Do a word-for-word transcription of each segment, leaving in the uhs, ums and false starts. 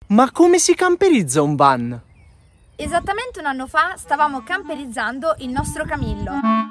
Ma come si camperizza un van? Esattamente un anno fa stavamo camperizzando il nostro Camillo.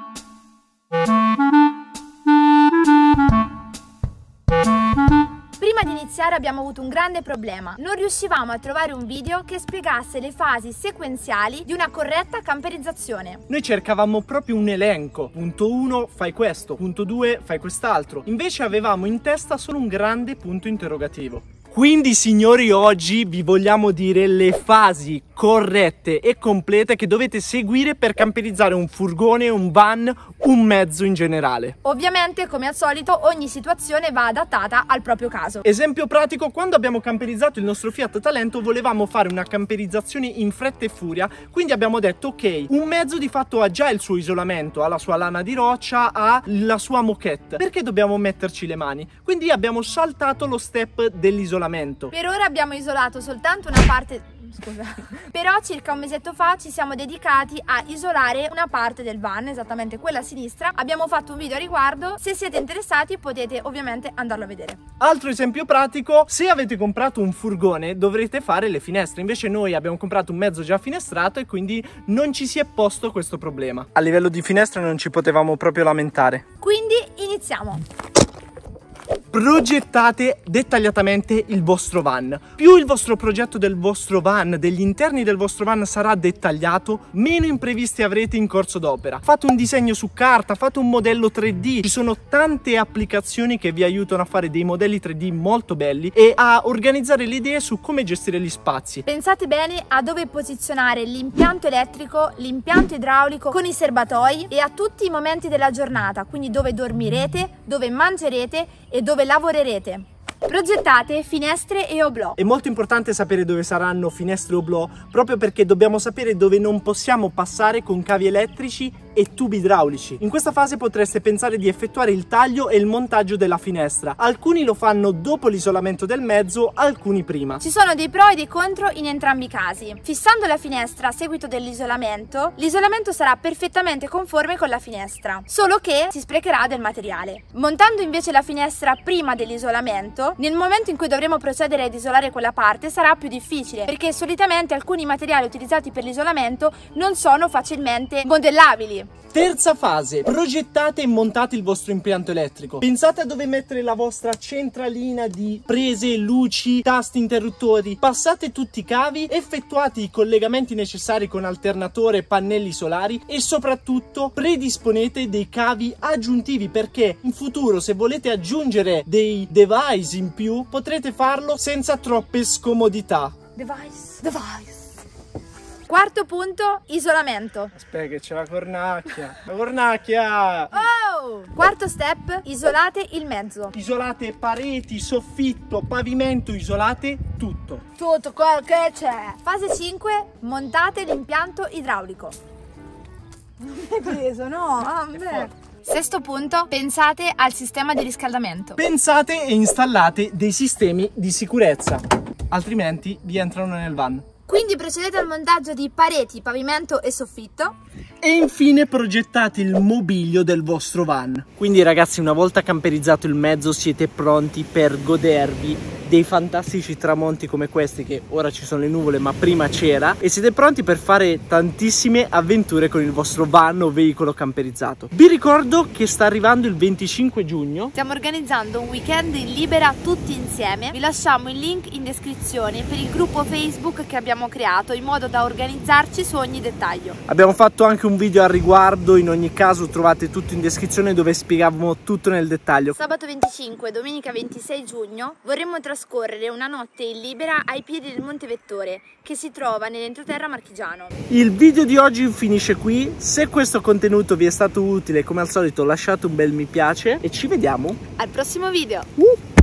Prima di iniziare abbiamo avuto un grande problema. Non riuscivamo a trovare un video che spiegasse le fasi sequenziali di una corretta camperizzazione. Noi cercavamo proprio un elenco. Punto uno, fai questo. Punto due, fai quest'altro. Invece avevamo in testa solo un grande punto interrogativo. Quindi signori, oggi vi vogliamo dire le fasi corrette e complete che dovete seguire per camperizzare un furgone, un van, un mezzo in generale. Ovviamente, come al solito, ogni situazione va adattata al proprio caso. Esempio pratico: quando abbiamo camperizzato il nostro Fiat Talento volevamo fare una camperizzazione in fretta e furia, quindi abbiamo detto ok, un mezzo di fatto ha già il suo isolamento, ha la sua lana di roccia, ha la sua moquette, perché dobbiamo metterci le mani? Quindi abbiamo saltato lo step dell'isolamento. Per ora abbiamo isolato soltanto una parte... Scusa. Però circa un mesetto fa ci siamo dedicati a isolare una parte del van, esattamente quella a sinistra. Abbiamo fatto un video a riguardo, se siete interessati potete ovviamente andarlo a vedere. Altro esempio pratico: se avete comprato un furgone dovrete fare le finestre, invece noi abbiamo comprato un mezzo già finestrato e quindi non ci si è posto questo problema. A livello di finestre non ci potevamo proprio lamentare. Quindi iniziamo. Progettate dettagliatamente il vostro van. Più il vostro progetto del vostro van, degli interni del vostro van sarà dettagliato, meno imprevisti avrete in corso d'opera. Fate un disegno su carta, fate un modello tre D. Ci sono tante applicazioni che vi aiutano a fare dei modelli tre D molto belli e a organizzare le idee su come gestire gli spazi. Pensate bene a dove posizionare l'impianto elettrico, l'impianto idraulico con i serbatoi e a tutti i momenti della giornata, quindi dove dormirete, dove mangerete e dove lavorerete. Progettate finestre e oblò. È molto importante sapere dove saranno finestre e oblò, proprio perché dobbiamo sapere dove non possiamo passare con cavi elettrici e tubi idraulici. In questa fase potreste pensare di effettuare il taglio e il montaggio della finestra. Alcuni lo fanno dopo l'isolamento del mezzo, alcuni prima. Ci sono dei pro e dei contro in entrambi i casi. Fissando la finestra a seguito dell'isolamento, l'isolamento sarà perfettamente conforme con la finestra, solo che si sprecherà del materiale. Montando invece la finestra prima dell'isolamento, nel momento in cui dovremo procedere ad isolare quella parte sarà più difficile, perché solitamente alcuni materiali utilizzati per l'isolamento non sono facilmente modellabili. Terza fase: progettate e montate il vostro impianto elettrico. Pensate a dove mettere la vostra centralina di prese, luci, tasti, interruttori. Passate tutti i cavi, effettuate i collegamenti necessari con alternatore e pannelli solari e soprattutto predisponete dei cavi aggiuntivi, perché in futuro, se volete aggiungere dei device in più, potrete farlo senza troppe scomodità. Device, device. Quarto punto, isolamento. Aspetta che c'è la cornacchia. La cornacchia! Oh! Quarto step, isolate il mezzo. Isolate pareti, soffitto, pavimento, isolate tutto. Tutto quello che c'è. Fase cinque, montate l'impianto idraulico. Non mi hai preso, no? Ah, beh. Sesto punto, pensate al sistema di riscaldamento. Pensate e installate dei sistemi di sicurezza, altrimenti vi entrano nel van. Quindi procedete al montaggio di pareti, pavimento e soffitto. E infine progettate il mobilio del vostro van. Quindi ragazzi, una volta camperizzato il mezzo siete pronti per godervi dei fantastici tramonti come questi, che ora ci sono le nuvole ma prima c'era, e siete pronti per fare tantissime avventure con il vostro van o veicolo camperizzato. Vi ricordo che sta arrivando il venticinque giugno. Stiamo organizzando un weekend in Libera tutti insieme. Vi lasciamo il link in descrizione per il gruppo Facebook che abbiamo creato, in modo da organizzarci su ogni dettaglio. Abbiamo fatto anche un video al riguardo, in ogni caso trovate tutto in descrizione, dove spieghiamo tutto nel dettaglio. Sabato venticinque, domenica ventisei giugno vorremmo trascorrere una notte in Libera ai piedi del Monte Vettore, che si trova nell'entroterra marchigiano. Il video di oggi finisce qui. Se questo contenuto vi è stato utile, come al solito lasciate un bel mi piace e ci vediamo al prossimo video. uh!